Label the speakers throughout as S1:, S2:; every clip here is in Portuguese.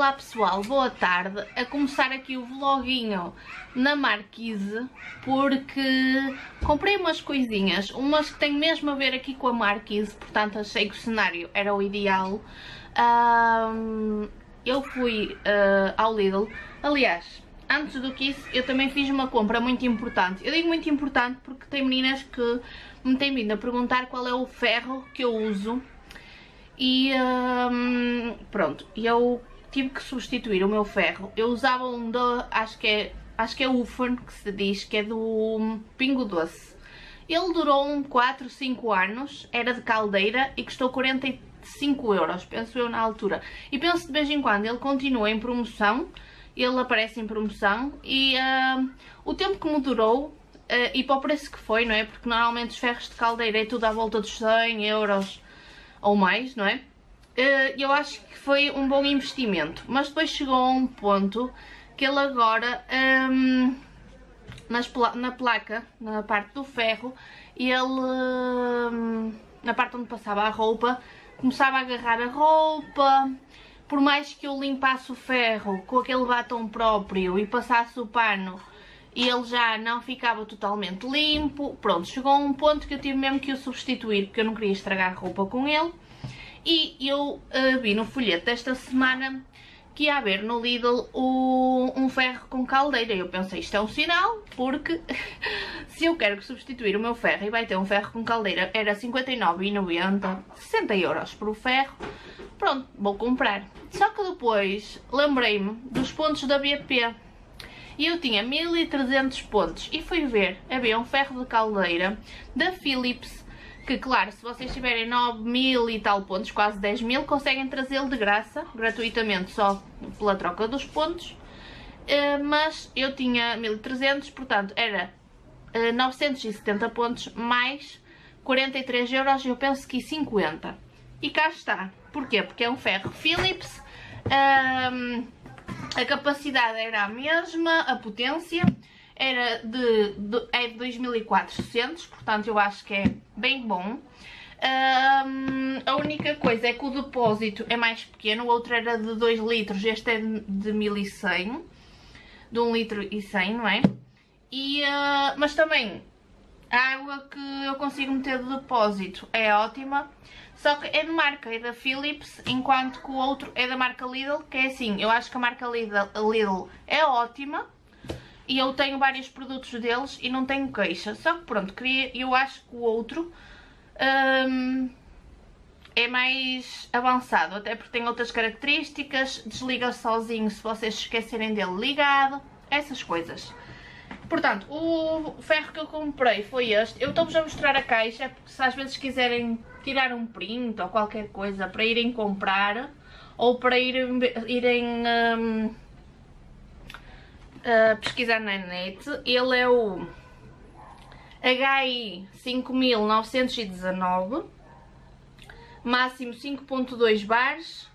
S1: Olá pessoal, boa tarde. A começar aqui o vloguinho na Marquise, porque comprei umas coisinhas, umas que têm mesmo a ver aqui com a Marquise, portanto achei que o cenário era o ideal. Eu fui ao Lidl, aliás, antes do que isso eu também fiz uma compra muito importante. Eu digo muito importante porque tem meninas que me têm vindo a perguntar qual é o ferro que eu uso. E pronto, eu tive que substituir o meu ferro. Eu usava um acho que é o Ufern, que se diz, que é do Pingo Doce. Ele durou 4, 5 anos, era de caldeira e custou 45 euros, penso eu na altura. E penso de vez em quando ele continua em promoção, ele aparece em promoção e o tempo que me durou e para o preço que foi, não é? Porque normalmente os ferros de caldeira é tudo à volta dos 100 euros ou mais, não é? Eu acho que foi um bom investimento, mas depois chegou a um ponto que ele agora, na placa, na parte do ferro, ele, na parte onde passava a roupa, começava a agarrar a roupa. Por mais que eu limpasse o ferro com aquele batom próprio e passasse o pano, ele já não ficava totalmente limpo. Pronto, chegou a um ponto que eu tive mesmo que o substituir, porque eu não queria estragar a roupa com ele. E eu vi no folheto desta semana que ia haver no Lidl um ferro com caldeira. Eu pensei, isto é um sinal, porque se eu quero substituir o meu ferro e vai ter um ferro com caldeira, era 59,90, 60 euros por o ferro. Pronto, vou comprar. Só que depois lembrei-me dos pontos da BP. E eu tinha 1300 pontos e fui ver, havia um ferro de caldeira da Philips, que claro, se vocês tiverem 9000 e tal pontos, quase 10.000, conseguem trazê-lo de graça, gratuitamente, só pela troca dos pontos. Mas eu tinha 1300, portanto era 970 pontos mais 43 euros, eu penso que 50. E cá está. Porquê? Porque é um ferro Philips, a capacidade era a mesma, a potência era de 2400, portanto eu acho que é bem bom. A única coisa é que o depósito é mais pequeno, o outro era de 2 litros, este é de 1100, de 1 litro e 100, não é? Mas também a água que eu consigo meter de depósito é ótima, só que é de marca, é da Philips, enquanto que o outro é da marca Lidl, que é assim, eu acho que a marca Lidl é ótima, e eu tenho vários produtos deles e não tenho queixa. Só que pronto, eu acho que o outro é mais avançado, até porque tem outras características, desliga sozinho se vocês se esquecerem dele ligado, essas coisas. Portanto, o ferro que eu comprei foi este. Eu estou-vos a mostrar a caixa, porque se às vezes quiserem tirar um print ou qualquer coisa para irem comprar, ou para irem pesquisar na net, ele é o HI 5919, máximo 5.2 bares.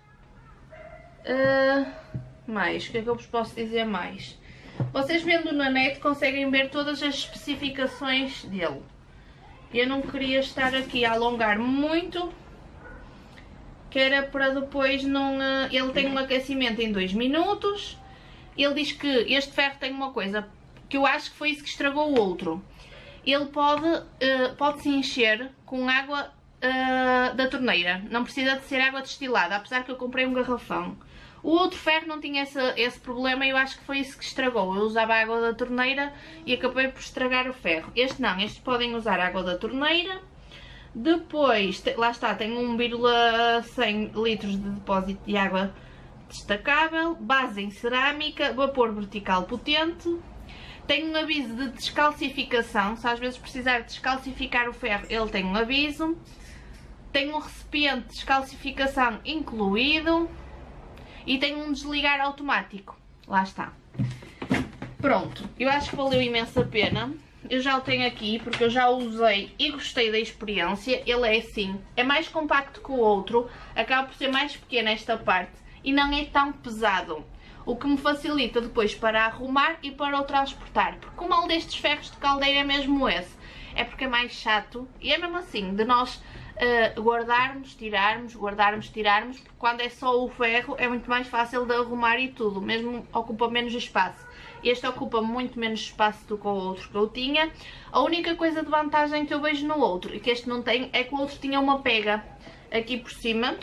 S1: Mais, o que é que eu vos posso dizer mais? Vocês vendo na net conseguem ver todas as especificações dele. Eu não queria estar aqui a alongar muito, que era para depois não... Ele tem um aquecimento em 2 minutos. Ele diz que este ferro tem uma coisa, que eu acho que foi isso que estragou o outro. Ele pode se encher com água da torneira. Não precisa de ser água destilada, apesar que eu comprei um garrafão. O outro ferro não tinha esse problema e eu acho que foi isso que estragou. Eu usava a água da torneira e acabei por estragar o ferro. Este não, estes podem usar a água da torneira. Depois, lá está, tem 1,100 litros de depósito de água destacável, base em cerâmica, vapor vertical potente. Tem um aviso de descalcificação, se às vezes precisar descalcificar o ferro, ele tem um aviso. Tem um recipiente de descalcificação incluído. E tem um desligar automático. Lá está. Pronto, eu acho que valeu imensa pena. Eu já o tenho aqui porque eu já o usei e gostei da experiência. Ele é assim, é mais compacto que o outro, acaba por ser mais pequeno esta parte e não é tão pesado, o que me facilita depois para arrumar e para o transportar, porque o mal destes ferros de caldeira é mesmo esse, é porque é mais chato, e é mesmo assim, de nós guardarmos, tirarmos, guardarmos, tirarmos, porque quando é só o ferro é muito mais fácil de arrumar e tudo, mesmo ocupa menos espaço. Este ocupa muito menos espaço do que o outro que eu tinha. A única coisa de vantagem que eu vejo no outro, e que este não tem, é que o outro tinha uma pega aqui por cima.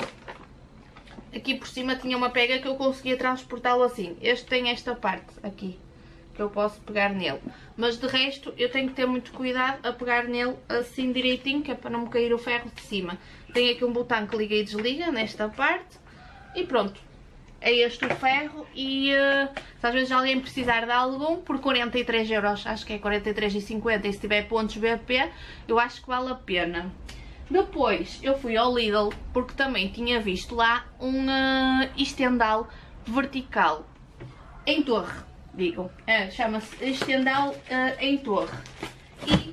S1: Aqui por cima tinha uma pega que eu conseguia transportá-lo assim. Este tem esta parte aqui, que eu posso pegar nele. Mas de resto eu tenho que ter muito cuidado a pegar nele assim direitinho, que é para não me cair o ferro de cima. Tem aqui um botão que liga e desliga nesta parte. E pronto. É este o ferro e se às vezes alguém precisar de algum, por 43 euros, acho que é 43,50, e se tiver pontos BP, eu acho que vale a pena. Depois eu fui ao Lidl, porque também tinha visto lá um estendal vertical, em torre, digo, chama-se estendal em torre. E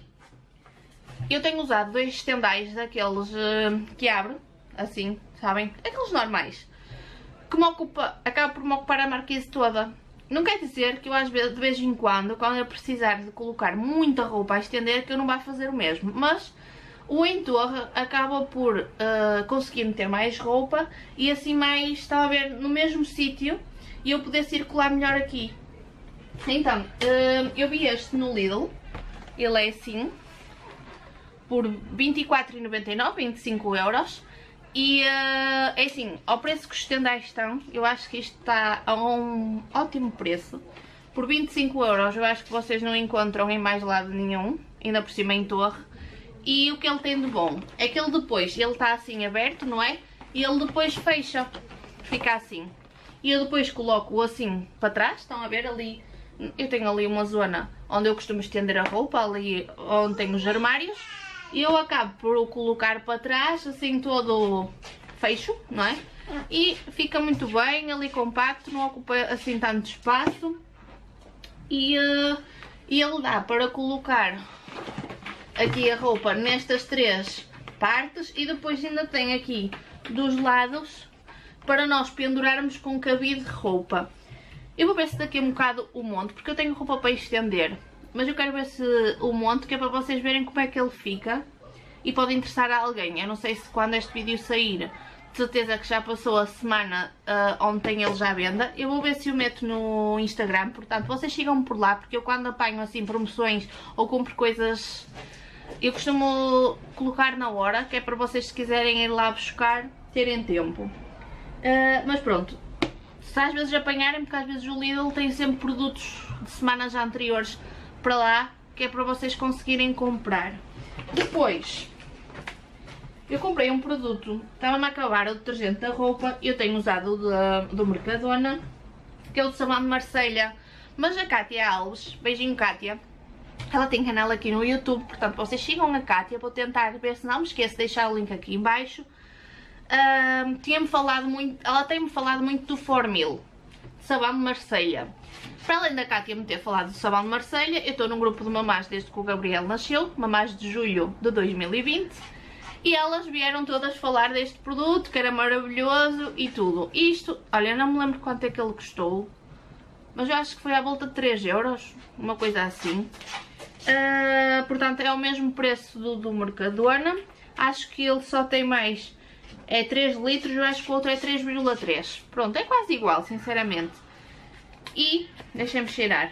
S1: eu tenho usado 2 estendais daqueles que abre, assim, sabem, aqueles normais. Que acaba por me ocupar a marquise toda. Não quer dizer que eu às vezes, de vez em quando eu precisar de colocar muita roupa a estender, que eu não vá fazer o mesmo. Mas o em torre acaba por conseguir meter mais roupa e assim mais, está a ver, no mesmo sítio, e eu poder circular melhor aqui. Então, eu vi este no Lidl, ele é assim, por 24,99, 25 euros. E é assim, ao preço que os estendais estão, eu acho que isto está a um ótimo preço. Por 25 euros eu acho que vocês não encontram em mais lado nenhum, ainda por cima em torre. E o que ele tem de bom é que ele depois, ele está assim aberto, não é? E ele depois fecha, fica assim. E eu depois coloco-o assim para trás, estão a ver ali? Eu tenho ali uma zona onde eu costumo estender a roupa, ali onde tenho os armários. E eu acabo por o colocar para trás, assim todo fecho, não é? E fica muito bem, ali compacto, não ocupa assim tanto espaço. E ele dá para colocar aqui a roupa nestas 3 partes. E depois ainda tem aqui dos lados para nós pendurarmos com cabide de roupa. Eu vou ver se daqui a um bocado o monte, porque eu tenho roupa para estender. Mas eu quero ver se o monte, que é para vocês verem como é que ele fica. E pode interessar a alguém. Eu não sei se quando este vídeo sair, de certeza que já passou a semana onde tem ele já à venda. Eu vou ver se o meto no Instagram. Portanto, vocês sigam-me por lá, porque eu quando apanho assim promoções ou compro coisas, eu costumo colocar na hora, que é para vocês, se quiserem ir lá buscar, terem tempo. Mas pronto. Se às vezes apanharem, porque às vezes o Lidl tem sempre produtos de semanas anteriores para lá, que é para vocês conseguirem comprar. Depois, eu comprei um produto, estava-me a acabar o detergente da roupa, eu tenho usado o do Mercadona, que é o de sabão de Marselha, mas a Cátia Alves, beijinho Cátia, ela tem canal aqui no YouTube, portanto vocês sigam a Cátia, vou tentar ver se não me esqueço de deixar o link aqui em baixo. Tinha-me falado muito, ela tem-me falado muito do Formil, sabão de Marselha. Para além da Cátia me ter falado do sabão de Marselha, eu estou num grupo de mamás desde que o Gabriel nasceu, mamás de julho de 2020, e elas vieram todas falar deste produto, que era maravilhoso e tudo. Isto, olha, não me lembro quanto é que ele custou, mas eu acho que foi à volta de 3 euros, uma coisa assim. Portanto, é o mesmo preço do Mercadona. Acho que ele só tem mais, é 3 litros, eu acho que o outro é 3,3. Pronto, é quase igual, sinceramente. E, deixem-me cheirar.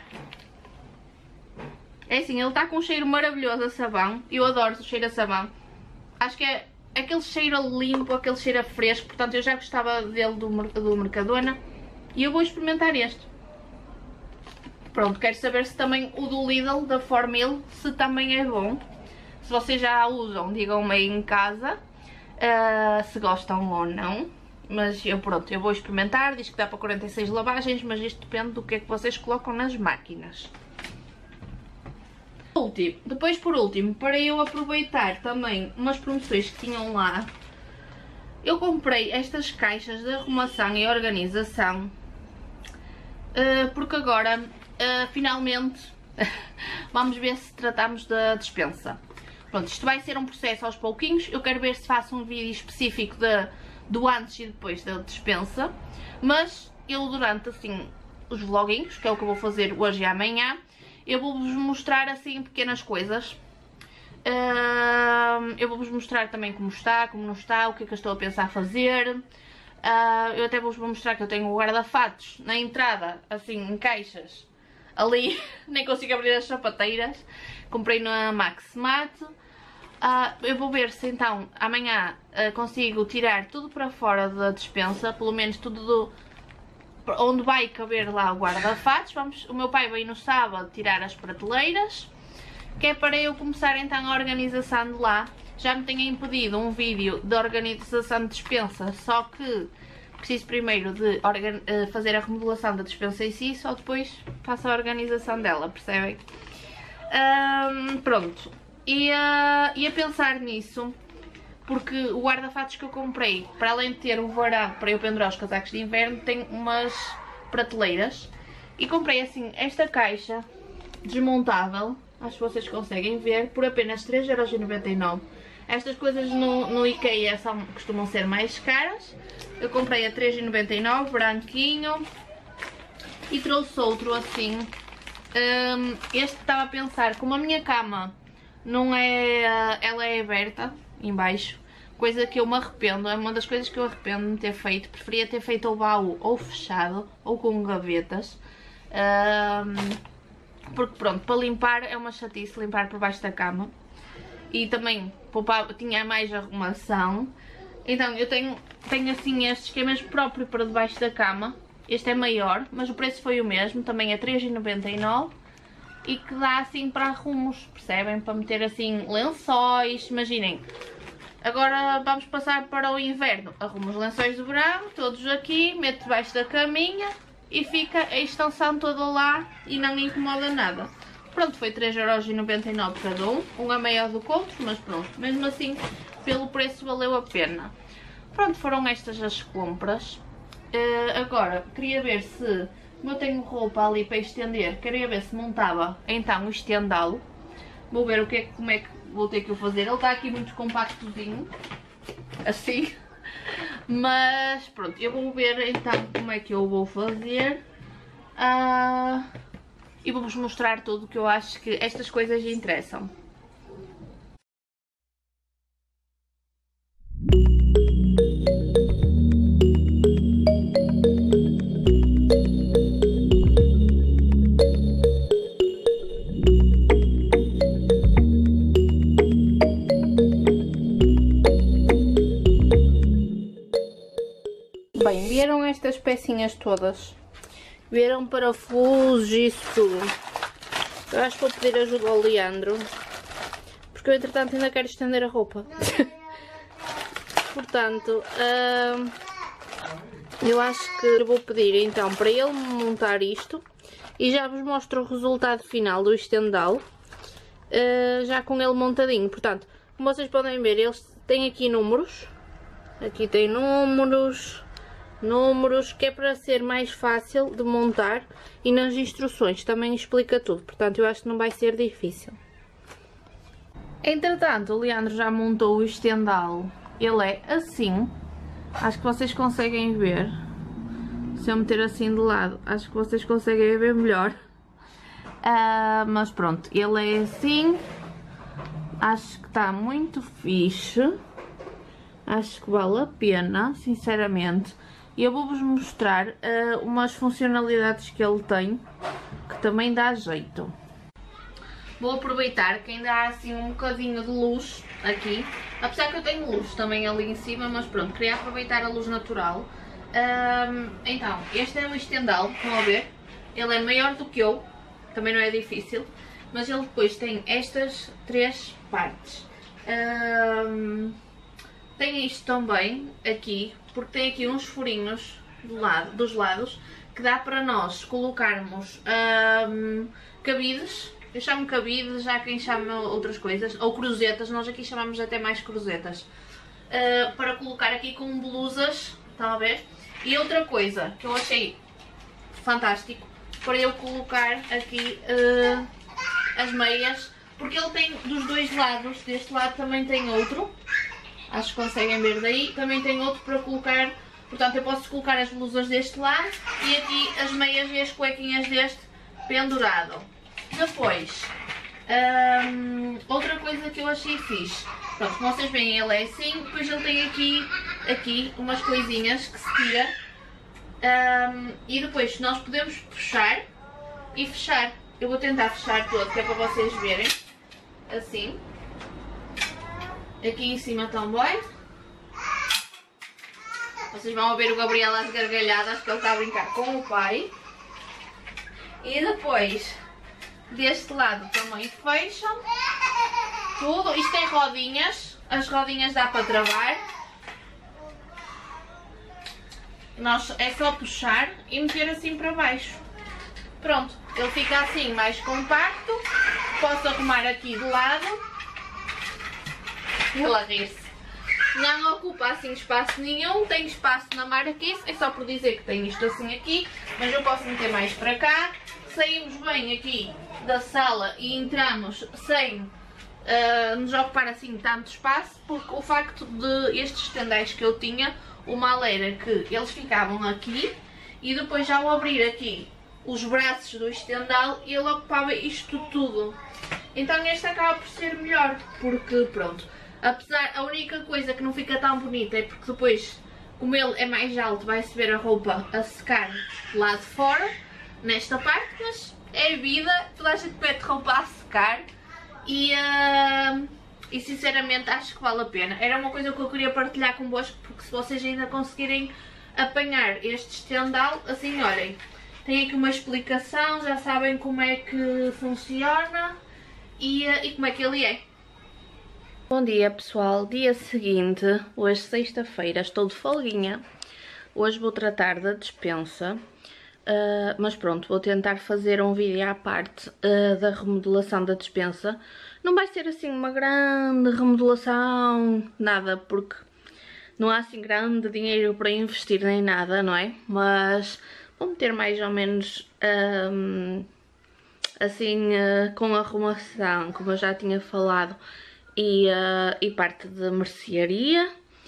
S1: É assim, ele está com um cheiro maravilhoso a sabão. Eu adoro o cheiro a sabão. Acho que é aquele cheiro limpo, aquele cheiro fresco. Portanto, eu já gostava dele do Mercadona. E eu vou experimentar este. Pronto, quero saber se também o do Lidl, da Formil, se também é bom. Se vocês já usam, digam-me aí em casa se gostam ou não. Mas eu, pronto, eu vou experimentar. Diz que dá para 46 lavagens, mas isto depende do que é que vocês colocam nas máquinas. Depois, por último, para eu aproveitar também umas promoções que tinham lá, eu comprei estas caixas de arrumação e organização, porque agora, finalmente, vamos ver se tratamos da despensa. Pronto, isto vai ser um processo aos pouquinhos. Eu quero ver se faço um vídeo específico do antes e depois da despensa, mas eu durante assim os vloguinhos, que é o que eu vou fazer hoje e amanhã, eu vou-vos mostrar assim pequenas coisas Eu vou-vos mostrar também como está, como não está, o que é que eu estou a pensar fazer. Eu até vos vou mostrar que eu tenho o guarda-fatos na entrada, assim, em caixas. Ali, nem consigo abrir as sapateiras. Comprei na Maxmat. Eu vou ver se então amanhã consigo tirar tudo para fora da despensa, pelo menos tudo onde vai caber lá o guarda-fatos. O meu pai veio no sábado tirar as prateleiras, que é para eu começar então a organização de lá. Já me tinha impedido um vídeo de organização de despensa, só que preciso primeiro de fazer a remodelação da despensa em si, só depois faço a organização dela, percebem? Pronto, e a pensar nisso, porque o guarda-fatos que eu comprei, para além de ter o varão para eu pendurar os casacos de inverno, tem umas prateleiras. E comprei assim esta caixa desmontável, acho que vocês conseguem ver, por apenas 3,99€. Estas coisas no IKEA costumam ser mais caras. Eu comprei a 3,99€, branquinho. E trouxe outro assim. Este estava a pensar, como a minha cama não é, ela é aberta em baixo, coisa que eu me arrependo, é uma das coisas que eu arrependo de ter feito. Preferia ter feito o baú ou fechado ou com gavetas, porque pronto, para limpar é uma chatice limpar por baixo da cama e também tinha mais arrumação. Então eu tenho assim estes que é mesmo próprio para debaixo da cama. Este é maior, mas o preço foi o mesmo, também é 3,99€. E que dá assim para arrumos, percebem? Para meter assim lençóis, imaginem. Agora vamos passar para o inverno. Arrumo os lençóis do verão, todos aqui, meto debaixo da caminha e fica a extensão toda lá e não incomoda nada. Pronto, foi 3,99€ cada um é maior do que o outro, mas pronto, mesmo assim, pelo preço valeu a pena. Pronto, foram estas as compras. Agora, queria ver se, como eu tenho roupa ali para estender, queria ver se montava então o estendalo. Vou ver como é que vou ter que o fazer. Ele está aqui muito compactozinho, assim. Mas pronto, eu vou ver então como é que eu vou fazer. E vou-vos mostrar tudo, que eu acho que estas coisas interessam. Bem, vieram estas pecinhas todas. Vieram parafusos e isso tudo. Eu acho que vou pedir ajuda ao Leandro, porque eu entretanto ainda quero estender a roupa. Portanto, eu acho que vou pedir então para ele montar isto e já vos mostro o resultado final do estendal, já com ele montadinho. Portanto, como vocês podem ver, eles têm aqui números. Aqui tem números, que é para ser mais fácil de montar, e nas instruções também explica tudo, portanto eu acho que não vai ser difícil. Entretanto, o Leandro já montou o estendal. Ele é assim, acho que vocês conseguem ver. Se eu meter assim de lado, acho que vocês conseguem ver melhor. Mas pronto, ele é assim. Acho que está muito fixe. Acho que vale a pena, sinceramente. E eu vou-vos mostrar umas funcionalidades que ele tem, que também dá jeito. Vou aproveitar que ainda há assim um bocadinho de luz aqui. Apesar que eu tenho luz também ali em cima, mas pronto, queria aproveitar a luz natural. Então, este é o estendal, estão a ver? Ele é maior do que eu, também não é difícil. Mas ele depois tem estas três partes. Tem isto também aqui, porque tem aqui uns furinhos dos lados, que dá para nós colocarmos cabides. Eu chamo cabides, já quem chama outras coisas, ou cruzetas, nós aqui chamamos até mais cruzetas, para colocar aqui com blusas, estão a ver? E outra coisa que eu achei fantástico, para eu colocar aqui as meias, porque ele tem dos dois lados, deste lado também tem outro, acho que conseguem ver daí, também tem outro para colocar, portanto eu posso colocar as blusas deste lado e aqui as meias e as cuequinhas deste pendurado. Depois Outra coisa que eu achei fixe, pronto, como vocês veem, ele é assim, depois ele tem aqui umas coisinhas que se tira, e depois nós podemos puxar e fechar. Eu vou tentar fechar todo, que é para vocês verem, assim, aqui em cima também. Vocês vão ver o Gabriel às gargalhadas, que ele está a brincar com o pai. E depois, deste lado também fecham tudo. Isto tem rodinhas, as rodinhas dá para travar. É só puxar e meter assim para baixo. Pronto, ele fica assim mais compacto. Posso arrumar aqui de lado. Ele a rir-se. Não ocupa assim espaço nenhum, tem espaço na marquise, é só por dizer que tem isto assim aqui, mas eu posso meter mais para cá. Saímos bem aqui da sala e entramos sem nos ocupar assim tanto espaço, porque o facto de estes estendais que eu tinha, o mal era que eles ficavam aqui e depois ao abrir aqui os braços do estendal ele ocupava isto tudo. Então este acaba por ser melhor, porque pronto. Apesar, a única coisa que não fica tão bonita é porque depois, como ele é mais alto, vai-se ver a roupa a secar lá de fora, nesta parte, mas é vida, toda a gente pede roupa a secar e sinceramente acho que vale a pena. Era uma coisa que eu queria partilhar convosco, porque se vocês ainda conseguirem apanhar este estendal, assim, olhem, tem aqui uma explicação, já sabem como é que funciona e como é que ele é. Bom dia pessoal, dia seguinte, hoje sexta-feira, estou de folguinha. Hoje vou tratar da despensa, mas pronto, vou tentar fazer um vídeo à parte da remodelação da despensa. Não vai ser assim uma grande remodelação, nada, porque não há assim grande dinheiro para investir nem nada, não é? Mas vou meter mais ou menos assim com arrumação, como eu já tinha falado. E parte de mercearia.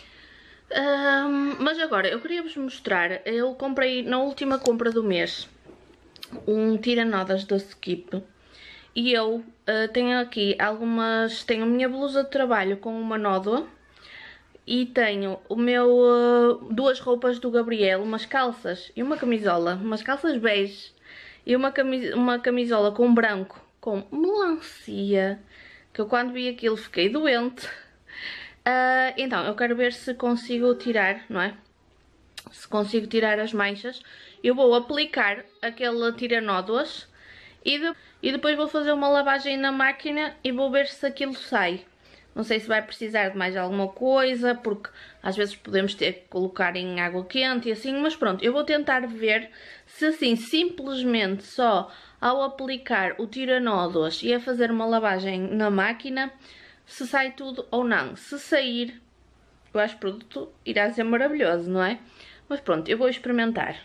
S1: Mas agora eu queria vos mostrar, eu comprei na última compra do mês um tira-nodas da Skip e eu tenho aqui tenho a minha blusa de trabalho com uma nódoa e tenho duas roupas do Gabriel, umas calças e uma camisola, umas calças bege e uma camisola com branco com melancia, que eu quando vi aquilo fiquei doente. Então eu quero ver se consigo tirar, não é? Se consigo tirar as manchas. Eu vou aplicar aquele tira-nódoas e depois vou fazer uma lavagem na máquina e vou ver se aquilo sai. Não sei se vai precisar de mais alguma coisa, porque às vezes podemos ter que colocar em água quente e assim, mas pronto, eu vou tentar ver se assim, simplesmente só ao aplicar o tira-nódoas e a fazer uma lavagem na máquina, se sai tudo ou não. Se sair, eu acho que o produto irá ser maravilhoso, não é? Mas pronto, eu vou experimentar.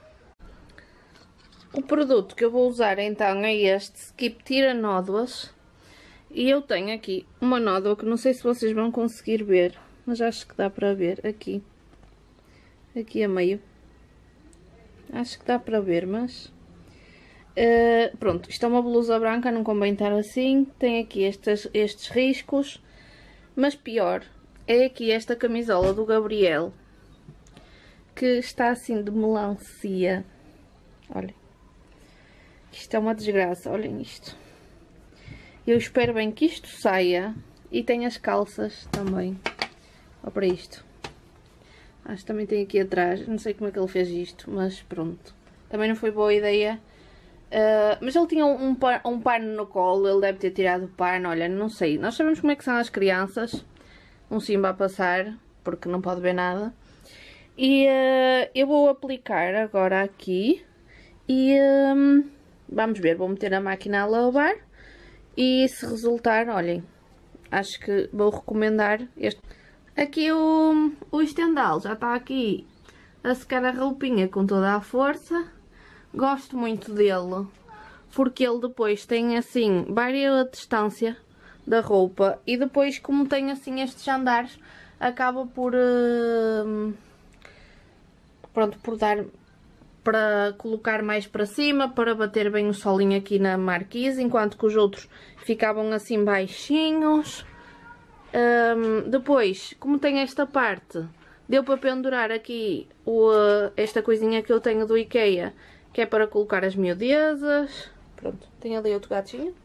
S1: O produto que eu vou usar então é este Skip tira-nódoas. E eu tenho aqui uma nódoa que não sei se vocês vão conseguir ver, mas acho que dá para ver aqui. Aqui a meio. Acho que dá para ver, mas... pronto, isto é uma blusa branca, não convém estar assim. Tem aqui estes riscos. Mas pior é aqui esta camisola do Gabriel, que está assim de melancia. Olhem. Isto é uma desgraça, olhem isto. Eu espero bem que isto saia. E tem as calças também. Olha para isto. Acho que também tem aqui atrás. Não sei como é que ele fez isto, mas pronto. Também não foi boa ideia. Mas ele tinha um pano no colo. Ele deve ter tirado o pano. Olha, não sei. Nós sabemos como é que são as crianças. Um simba a passar, porque não pode ver nada. E eu vou aplicar agora aqui. E vamos ver. Vou meter a máquina a lavar. E se resultar, olhem, acho que vou recomendar este. Aqui o estendal já está aqui a secar a roupinha com toda a força. Gosto muito dele, porque ele depois tem assim, varia a distância da roupa. E depois, como tem assim estes andares, acaba por, pronto, por dar para colocar mais para cima, para bater bem o solinho aqui na marquise, enquanto que os outros ficavam assim baixinhos. Depois, como tem esta parte, deu para pendurar aqui esta coisinha que eu tenho do IKEA, que é para colocar as miudezas. Pronto, tem ali outro gatinho.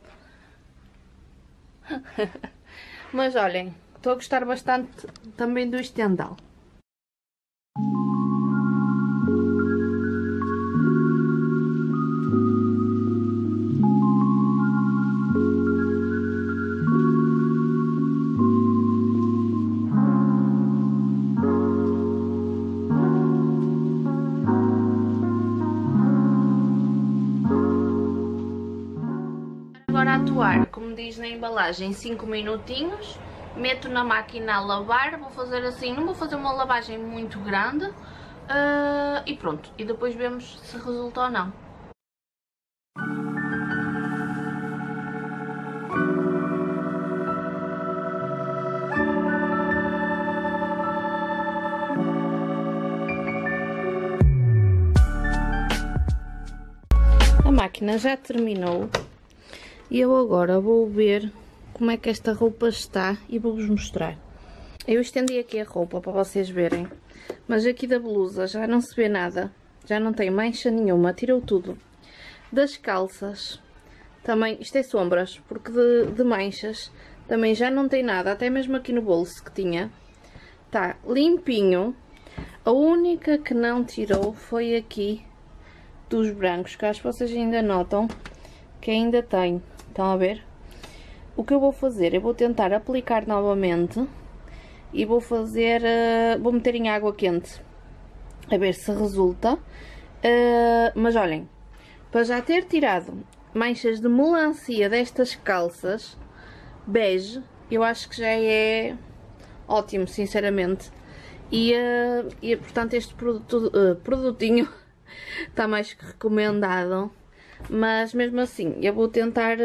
S1: Mas olhem, estou a gostar bastante também do estendal. Agora a atuar, como diz na embalagem, 5 minutinhos, meto na máquina a lavar, vou fazer assim, não vou fazer uma lavagem muito grande, e pronto, e depois vemos se resulta ou não. A máquina já terminou. E eu agora vou ver como é que esta roupa está e vou-vos mostrar. Eu estendi aqui a roupa para vocês verem, mas aqui da blusa já não se vê nada, já não tem mancha nenhuma, tirou tudo. Das calças, também, isto é sombras, porque de manchas também já não tem nada, até mesmo aqui no bolso que tinha, está limpinho. A única que não tirou foi aqui dos brancos, que acho que vocês ainda notam que ainda tem. Estão a ver? O que eu vou fazer? Eu vou tentar aplicar novamente e vou fazer, vou meter em água quente a ver se resulta. Mas olhem, para já ter tirado manchas de melancia destas calças bege, eu acho que já é ótimo, sinceramente. E portanto este produtinho está mais que recomendado. Mas mesmo assim, eu vou tentar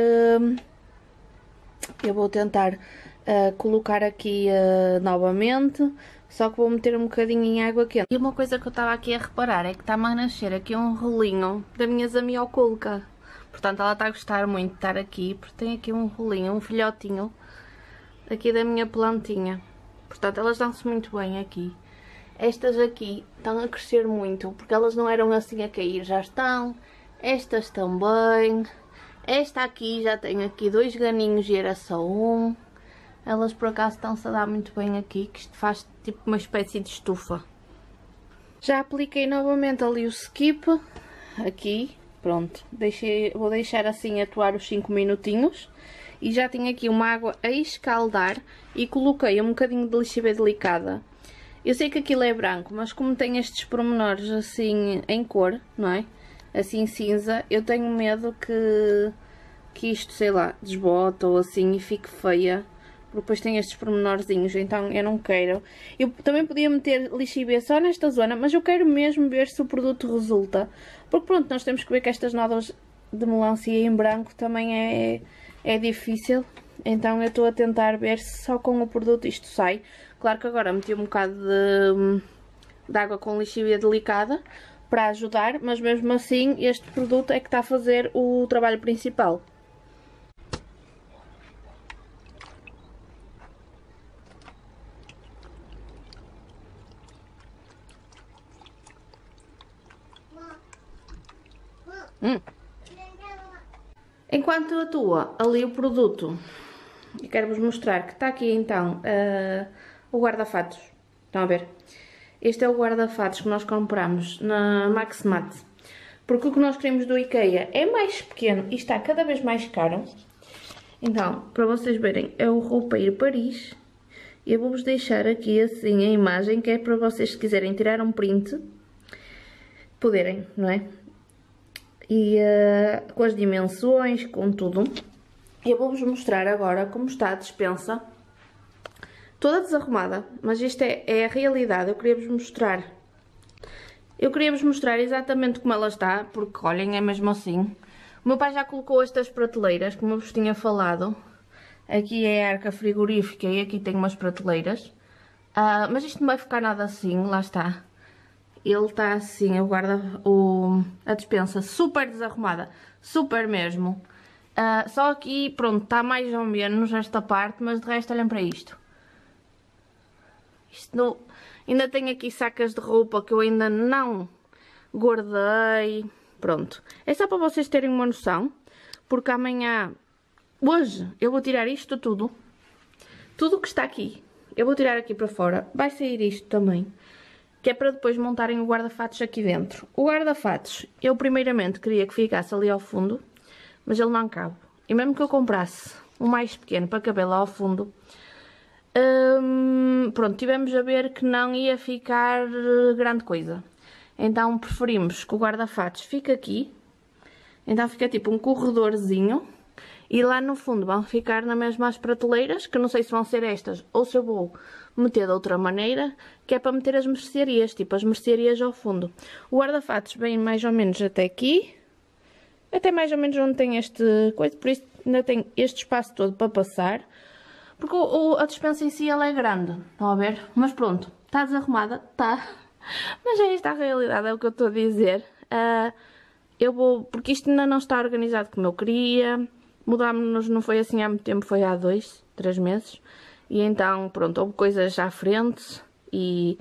S1: colocar aqui novamente, só que vou meter um bocadinho em água quente. E uma coisa que eu estava aqui a reparar é que está-me a nascer aqui um rolinho da minha zamioculca. Portanto, ela está a gostar muito de estar aqui, porque tem aqui um rolinho, um filhotinho aqui da minha plantinha. Portanto, elas dão-se muito bem aqui. Estas aqui estão a crescer muito, porque elas não eram assim a cair, já estão. Estas também. Esta aqui já tem aqui 2 ganinhos e era só um. Elas por acaso estão-se a dar muito bem aqui, que isto faz tipo uma espécie de estufa. Já apliquei novamente ali o skip. Aqui, pronto. Vou deixar assim atuar os 5 minutinhos. E já tenho aqui uma água a escaldar. E coloquei um bocadinho de lixívia delicada. Eu sei que aquilo é branco, mas como tem estes pormenores assim em cor, não é? Assim cinza, eu tenho medo que isto, sei lá, desbota ou assim e fique feia. Depois tem estes pormenorzinhos, então eu não quero. Eu também podia meter lixívia só nesta zona, mas eu quero mesmo ver se o produto resulta. Porque pronto, nós temos que ver que estas nódoas de melancia em branco também é difícil. Então eu estou a tentar ver se só com o produto isto sai. Claro que agora meti um bocado de água com lixívia delicada para ajudar, mas mesmo assim este produto é que está a fazer o trabalho principal. Enquanto atua ali o produto, eu quero-vos mostrar que está aqui então o guarda-fatos. Estão a ver? Este é o guarda-fatos que nós compramos na Maxmat. Porque o que nós queremos do IKEA é mais pequeno e está cada vez mais caro. Então, para vocês verem, é o roupeiro Paris. Eu vou-vos deixar aqui assim a imagem, que é para vocês, se quiserem tirar um print, poderem, não é? E com as dimensões, com tudo. Eu vou-vos mostrar agora como está a despensa. Toda desarrumada, mas isto é a realidade. Eu queria-vos mostrar. Eu queria-vos mostrar exatamente como ela está, porque olhem, é mesmo assim. O meu pai já colocou estas prateleiras, como eu vos tinha falado. Aqui é a arca frigorífica e aqui tem umas prateleiras. Mas isto não vai ficar nada assim, lá está. ele está assim, a despensa super desarrumada, super mesmo. Só aqui, pronto, está mais ou menos esta parte, mas de resto olhem para isto. Ainda tenho aqui sacas de roupa que eu ainda não guardei. Pronto, é só para vocês terem uma noção, porque hoje eu vou tirar isto tudo que está aqui, eu vou tirar aqui para fora, vai sair isto também, que é para depois montarem o guarda-fatos aqui dentro. O guarda-fatos, eu primeiramente queria que ficasse ali ao fundo, mas ele não cabe. E mesmo que eu comprasse um mais pequeno para caber lá ao fundo, pronto, tivemos a ver que não ia ficar grande coisa. Então preferimos que o guarda-fatos fique aqui. Então fica tipo um corredorzinho. E lá no fundo vão ficar na mesma as prateleiras, que não sei se vão ser estas ou se eu vou meter de outra maneira, que é para meter as mercearias, tipo as mercearias ao fundo. O guarda-fatos vem mais ou menos até aqui, até mais ou menos onde tem este coisa, por isso ainda tem este espaço todo para passar, porque a despensa em si ela é grande, estão a ver? Mas pronto, está desarrumada, está, mas é esta a realidade, é o que eu estou a dizer. Porque isto ainda não está organizado como eu queria. Mudámos-nos, não foi assim há muito tempo, foi há 2, 3 meses. E então, pronto, houve coisas à frente e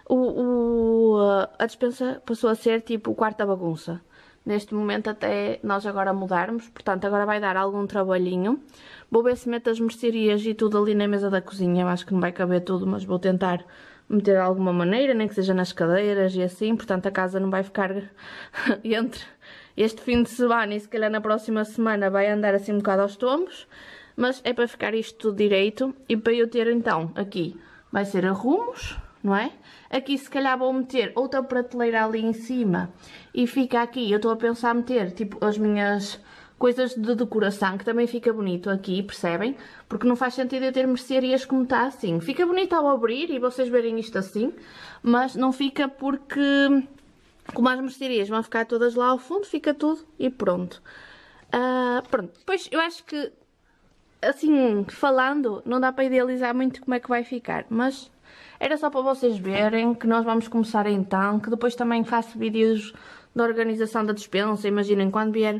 S1: a despensa passou a ser tipo o quarto da bagunça. Neste momento até nós agora mudarmos, portanto agora vai dar algum trabalhinho. Vou ver se meto as mercearias e tudo ali na mesa da cozinha, eu acho que não vai caber tudo, mas vou tentar meter de alguma maneira, nem que seja nas cadeiras e assim, portanto a casa não vai ficar entre este fim de semana e se calhar na próxima semana vai andar assim um bocado aos tombos, mas é para ficar isto tudo direito e para eu ter então aqui vai ser arrumos, não é? Aqui se calhar vou meter outra prateleira ali em cima e fica aqui, eu estou a pensar meter tipo as minhas coisas de decoração, que também fica bonito aqui, percebem? Porque não faz sentido eu ter mercearias como está assim. Fica bonito ao abrir e vocês verem isto assim, mas não fica porque, como as mercearias vão ficar todas lá ao fundo, fica tudo e pronto. Pronto, depois eu acho que, assim, falando, não dá para idealizar muito como é que vai ficar, mas era só para vocês verem que nós vamos começar então, que depois também faço vídeos da organização da despensa, imaginem quando vier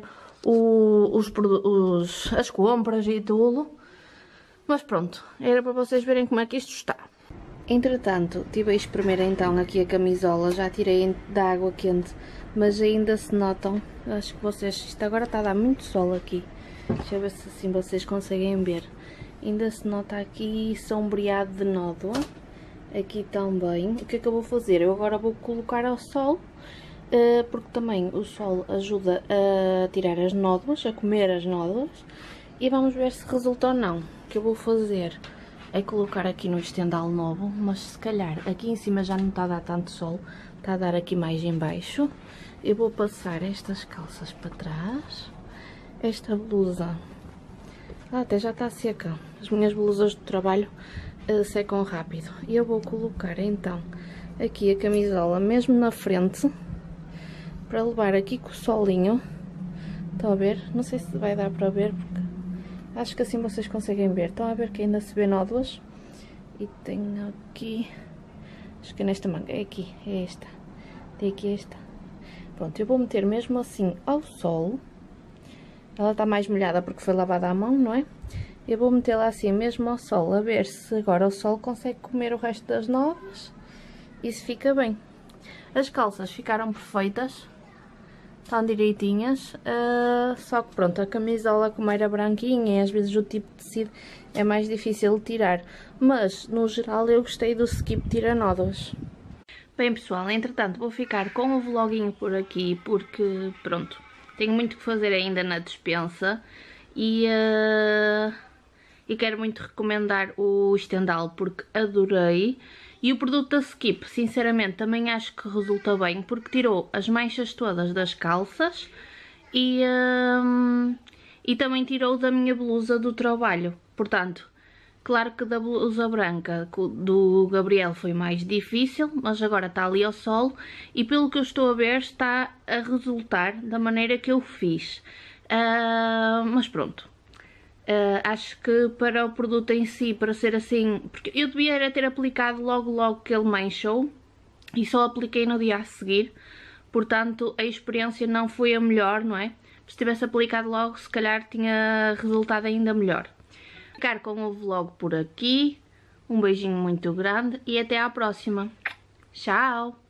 S1: as compras e tudo. Mas pronto, era para vocês verem como é que isto está. Entretanto, tive a espremer então aqui a camisola, já tirei da água quente, mas ainda se notam, acho que vocês, isto agora está a dar muito sol aqui, deixa eu ver se assim vocês conseguem ver, ainda se nota aqui sombreado de nódoa, aqui também. O que é que eu vou fazer? Eu agora vou colocar ao sol, porque também o sol ajuda a tirar as nódoas, a comer as nódoas, e vamos ver se resulta ou não. O que eu vou fazer é colocar aqui no estendal novo, mas se calhar aqui em cima já não está a dar tanto sol, está a dar aqui mais em baixo. Eu vou passar estas calças para trás, esta blusa, até já está seca, as minhas blusas de trabalho secam rápido, e eu vou colocar então aqui a camisola mesmo na frente, para levar aqui com o solinho. Estão a ver? Não sei se vai dar para ver, porque acho que assim vocês conseguem ver. Estão a ver que ainda se vê nódoas? E tenho aqui, acho que é nesta manga, é aqui, é esta. Tem aqui esta. Pronto, eu vou meter mesmo assim ao sol. Ela está mais molhada porque foi lavada à mão, não é? Eu vou metê-la assim mesmo ao sol, a ver se agora o sol consegue comer o resto das nódoas e se fica bem. As calças ficaram perfeitas, estão direitinhas, só que pronto, a camisola como era branquinha e às vezes o tipo de tecido é mais difícil de tirar, mas no geral eu gostei do skip tira-nódoas. Bem pessoal, entretanto vou ficar com o vloguinho por aqui porque pronto, tenho muito que fazer ainda na despensa e quero muito recomendar o estendal porque adorei. E o produto da Skip, sinceramente, também acho que resulta bem, porque tirou as manchas todas das calças e também tirou da minha blusa do trabalho. Portanto, claro que da blusa branca do Gabriel foi mais difícil, mas agora está ali ao sol e pelo que eu estou a ver está a resultar da maneira que eu fiz. Mas pronto. Acho que para o produto em si, para ser assim, porque eu devia ter aplicado logo que ele manchou, e só apliquei no dia a seguir, portanto a experiência não foi a melhor, não é? Se tivesse aplicado logo, se calhar tinha resultado ainda melhor. Vou ficar com o vlog por aqui, um beijinho muito grande e até à próxima. Tchau!